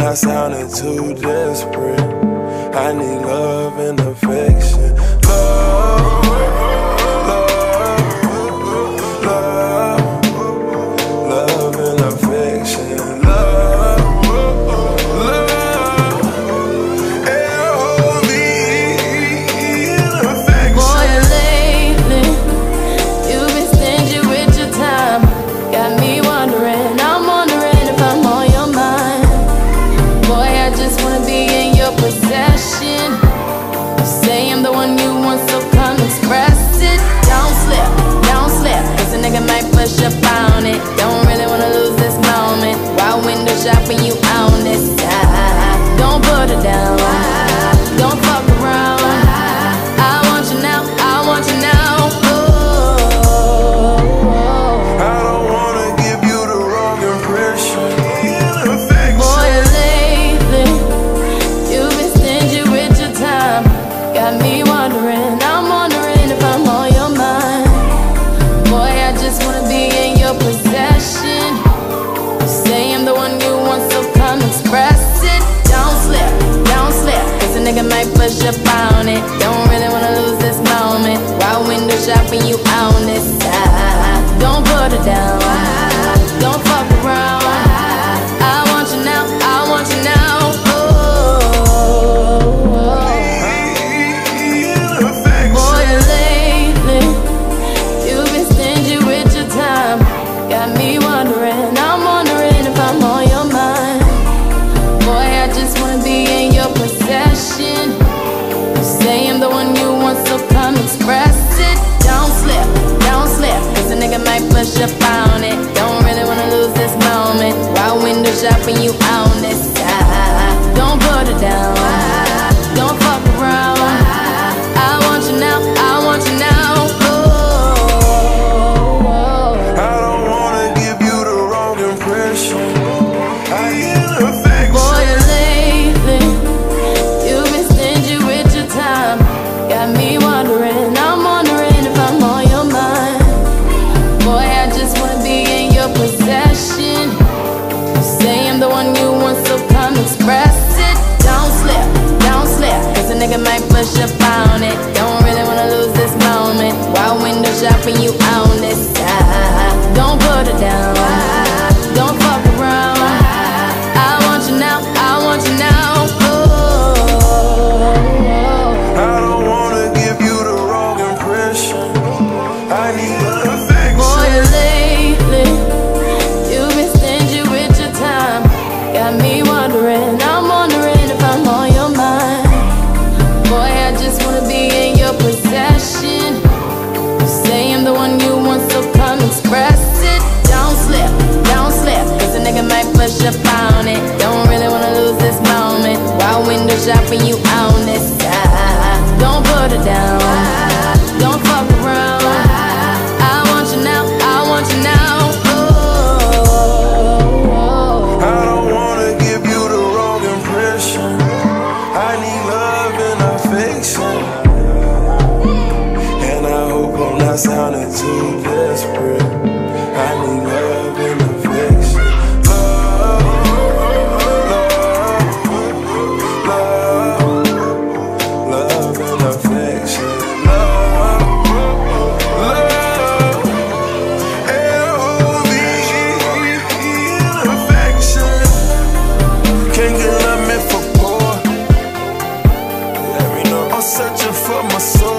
not sounding too desperate. I need love and affection. Love, love, love, love and affection. Love, love, L-O-V and affection. Boy, lately, you've been stingy with your time. Got me wondering, I'm wondering if I'm on your mind. Boy, I just wanna be in your possession. Say I'm the one you want, so come express it. Don't slip, cause a nigga might push up on it. Don't really wanna lose this moment while window shopping, you own this side. Don't put it down, don't fuck around. I want you now, I want you now. I don't wanna give you the wrong impression. Boy, lately, you've been stingy with your time. Got me wondering, I'm wondering if I'm on your mind. Boy, I just wanna be in your possession. Say I'm the one you want, so come express it. Don't slip, cause a nigga might push up on it. Don't really wanna lose this moment while window shopping, you own this side. Don't put it down, don't fuck around. I want you now, I want you now. Boy, lately, you've been stingy with your time. Got me wondering, I'm wondering if I'm on your mind. Boy, I just wanna be in your possession. Say I'm the one you want, so come express it. Don't slip, cause a nigga might push up on it. Don't really wanna lose this moment while window shopping, you own this side. Don't put it down, don't fuck around. I want you now, I want you now. I don't wanna give you the wrong impression. I need affection. Boy, lately, you've been stingy with your time. Got me wondering, I'm wondering if I'm on your mind. Boy, I just wanna be in your possession. Say I'm the one you want, so come express it. Don't slip, cause a nigga might push up on it. Don't really wanna lose this moment while window shopping, you own this side. Don't put it down, don't fuck around. I want you now, I want you now. I don't wanna give you the wrong impression. I need affection. Boy, lately, you've been stingy with your time. Got me wondering, I'm wondering if I'm on your mind. Boy, I just wanna be in your possession. Say I'm the one you want, so come express it. Don't slip, cause a nigga might push up on it. Don't really wanna lose this moment while window shopping, you own this side. Don't put it down, don't fuck around. I want you now, I want you now. I don't wanna give you the wrong impression. I need love and affection. And I hope I'm not sounding too desperate. I need love and affection. Love, love, love and affection. Love, love, L-O-V and affection. Can't get love meant for poor. I'm searching for my soul.